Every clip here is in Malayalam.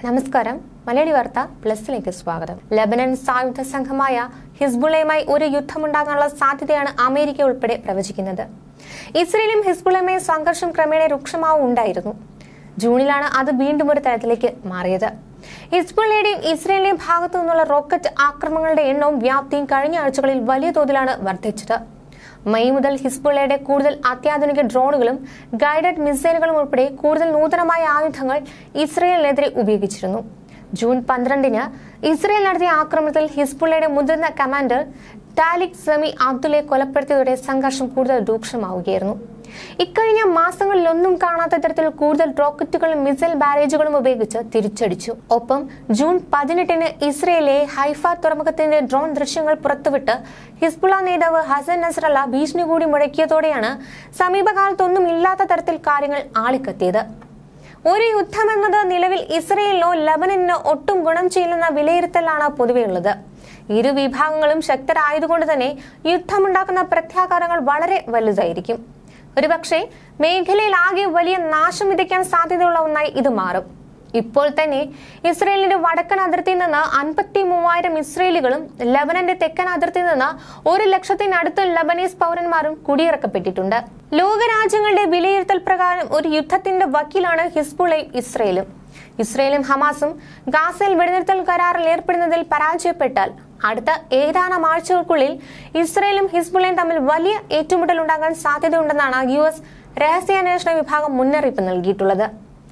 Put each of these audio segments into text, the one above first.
നമസ്കാരം. മലയാളി വാർത്ത പ്ലസിലേക്ക് സ്വാഗതം. ലെബനൻ സായുധ സംഘമായ ഹിസ്ബുള്ളയുമായി ഒരു യുദ്ധമുണ്ടാകാനുള്ള സാധ്യതയാണ് അമേരിക്ക ഉൾപ്പെടെ പ്രവചിക്കുന്നത്. ഇസ്രയേലും ഹിസ്ബുള്ളയുമായി സംഘർഷം ക്രമേണ രൂക്ഷമാവുണ്ടായിരുന്നു. ജൂണിലാണ് അത് വീണ്ടും ഒരു തലത്തിലേക്ക് മാറിയത്. ഹിസ്ബുള്ളയുടെയും ഇസ്രയേലിന്റെയും ഭാഗത്തു നിന്നുള്ള റോക്കറ്റ് ആക്രമണങ്ങളുടെ എണ്ണവും വ്യാപ്തിയും കഴിഞ്ഞ ആഴ്ചകളിൽ വലിയ തോതിലാണ് വർദ്ധിച്ചത്. മെയ് മുതൽ ഹിസ്ബുള്ളയുടെ കൂടുതൽ അത്യാധുനിക ഡ്രോണുകളും ഗൈഡഡ് മിസൈലുകളും ഉൾപ്പെടെ കൂടുതൽ നൂതനമായ ആയുധങ്ങൾ ഇസ്രയേലിനെതിരെ ഉപയോഗിച്ചിരുന്നു. ജൂൺ 12-ന് ഇസ്രയേൽ നടത്തിയ ആക്രമണത്തിൽ ഹിസ്ബുള്ളയുടെ മുതിർന്ന കമാൻഡർ ടാലിക് സമി അബ്ദുള്ളയെ കൊലപ്പെടുത്തിയതോടെ സംഘർഷം കൂടുതൽ രൂക്ഷമാവുകയായിരുന്നു. ഇക്കഴിഞ്ഞ മാസങ്ങളിലൊന്നും കാണാത്ത തരത്തിൽ കൂടുതൽ റോക്കറ്റുകളും മിസൈൽ ബാരേജുകളും ഉപയോഗിച്ച് തിരിച്ചടിച്ചു. ഒപ്പം ജൂൺ 18-ന് ഇസ്രയേലിലെ ഹൈഫ തുറമുഖത്തിന്റെ ഡ്രോൺ ദൃശ്യങ്ങൾ പുറത്തുവിട്ട് ഹിസ്ബുള്ള നേതാവ് ഹസൻ നസ്രല്ല ഭീഷണി കൂടി മുഴക്കിയതോടെയാണ് സമീപകാലത്തൊന്നും ഇല്ലാത്ത തരത്തിൽ കാര്യങ്ങൾ ആളിക്കത്തിയത്. ഒരു യുദ്ധമെന്നത് നിലവിൽ ഇസ്രയേലിനോ ലബനനോ ഒട്ടും ഗുണം ചെയ്യില്ലെന്ന വിലയിരുത്തലാണ് പൊതുവെയുള്ളത്. ഇരു വിഭാഗങ്ങളും ശക്തരായതുകൊണ്ട് തന്നെ യുദ്ധമുണ്ടാക്കുന്ന പ്രത്യാഘാതങ്ങൾ വളരെ വലുതായിരിക്കും. ഒരുപക്ഷെ മേഖലയിൽ ആകെ വലിയ നാശം വിതയ്ക്കാൻ സാധ്യതയുള്ള ഒന്നായി ഇത് മാറും. ഇപ്പോൾ തന്നെ ഇസ്രയേലിന്റെ വടക്കൻ അതിർത്തിയിൽ നിന്ന് 53,000 ഇസ്രയേലികളും ലബനന്റെ തെക്കൻ അതിർത്തിയിൽ നിന്ന് 100,000-നടുത്ത് ലബനീസ് പൗരന്മാരും കുടിയിറക്കപ്പെട്ടിട്ടുണ്ട്. ലോകരാജ്യങ്ങളുടെ വിലയിരുത്തൽ പ്രകാരം ഒരു യുദ്ധത്തിന്റെ വക്കീലാണ് ഹിസ്ബുള്ളയും ഇസ്രയേലും. ഇസ്രയേലും ഹമാസും ഗാസയിൽ വെടിനിർത്തൽ കരാറിൽ ഏർപ്പെടുന്നതിൽ പരാജയപ്പെട്ടാൽ അടുത്ത ഏതാനും ആഴ്ചകൾക്കുള്ളിൽ ഇസ്രയേലും ഹിസ്ബുള്ളയും തമ്മിൽ വലിയ ഏറ്റുമുട്ടൽ ഉണ്ടാകാൻ സാധ്യതയുണ്ടെന്നാണ് US രഹസ്യാന്വേഷണ വിഭാഗം മുന്നറിയിപ്പ് നൽകിയിട്ടുള്ളത്.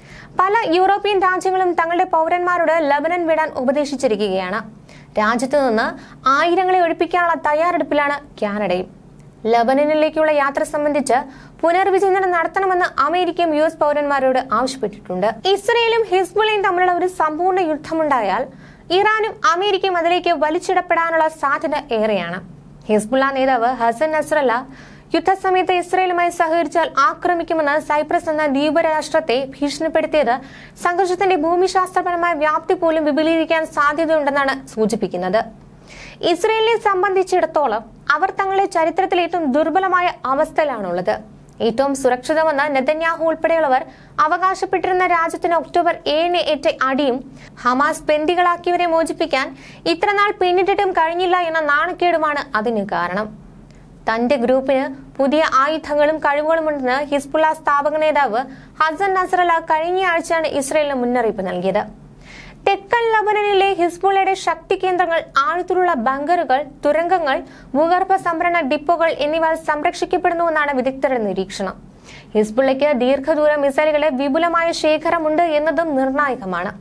പല യൂറോപ്യൻ രാജ്യങ്ങളും തങ്ങളുടെ പൗരന്മാരോട് ലബനൻ വിടാൻ ഉപദേശിച്ചിരിക്കുകയാണ്. രാജ്യത്തു നിന്ന് ആയിരങ്ങളെ ഒഴിപ്പിക്കാനുള്ള തയ്യാറെടുപ്പിലാണ് കാനഡയും. ലബനനിലേക്കുള്ള യാത്ര സംബന്ധിച്ച് പുനർവിചിന്തനം നടത്തണമെന്ന് അമേരിക്കയും US പൗരന്മാരോട് ആവശ്യപ്പെട്ടിട്ടുണ്ട്. ഇസ്രയേലും ഹിസ്ബുള്ളയും തമ്മിലുള്ള ഒരു സമ്പൂർണ്ണ യുദ്ധമുണ്ടായാൽ ഇറാനും അമേരിക്കയും അതിലേക്ക് വലിച്ചിടപ്പെടാനുള്ള സാധ്യത ഏറെയാണ്. ഹിസ്ബുള്ള നേതാവ് ഹസൻ നസ്രല്ല യുദ്ധസമയത്ത് ഇസ്രയേലുമായി സഹകരിച്ചാൽ ആക്രമിക്കുമെന്ന് സൈപ്രസ് എന്ന ദ്വീപ് രാഷ്ട്രത്തെ ഭീഷണിപ്പെടുത്തിയത് സംഘർഷത്തിന്റെ ഭൂമിശാസ്ത്രപരമായ വ്യാപ്തി പോലും വിപുലീകരിക്കാൻ സാധ്യതയുണ്ടെന്നാണ് സൂചിപ്പിക്കുന്നത്. ഇസ്രയേലിനെ സംബന്ധിച്ചിടത്തോളം അവർ തങ്ങളുടെ ചരിത്രത്തിൽ ഏറ്റവും ദുർബലമായ അവസ്ഥയിലാണുള്ളത്. ഏറ്റവും സുരക്ഷിതമെന്ന് നെതന്യാഹു ഉൾപ്പെടെയുള്ളവർ അവകാശപ്പെട്ടിരുന്ന രാജ്യത്തിന് ഒക്ടോബർ 7-ന് ഏറ്റ അടിയും ഹമാസ് ബന്ദികളാക്കിയവരെ മോചിപ്പിക്കാൻ ഇത്രനാൾ പിന്നിട്ടിട്ടും കഴിഞ്ഞില്ല എന്ന നാണക്കേടുമാണ് അതിന് കാരണം. തന്റെ ഗ്രൂപ്പിന് പുതിയ ആയുധങ്ങളും കഴിവുകളും ഉണ്ടെന്ന് ഹിസ്ബുള്ള സ്ഥാപക നേതാവ് ഹസൻ നസ്രല്ല കഴിഞ്ഞ ആഴ്ചയാണ് ഇസ്രയേലിന് മുന്നറിയിപ്പ് നൽകിയത്. തെക്കൻ ലബനനിലെ ഹിസ്ബുള്ളയുടെ ശക്തി കേന്ദ്രങ്ങൾ, ആഴത്തിലുള്ള ബങ്കറുകൾ, തുരങ്കങ്ങൾ, ഭൂഗർഭ സംഭരണ ഡിപ്പോകൾ എന്നിവ സംരക്ഷിക്കപ്പെടുന്നുവെന്നാണ് വിദഗ്ധരുടെ നിരീക്ഷണം. ഹിസ്ബുള്ളയ്ക്ക് ദീർഘദൂര മിസൈലുകളുടെ വിപുലമായ ശേഖരമുണ്ട് എന്നതും നിർണായകമാണ്.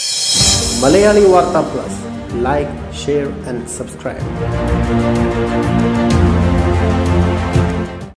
Malayali Vartha plus, like, share and subscribe.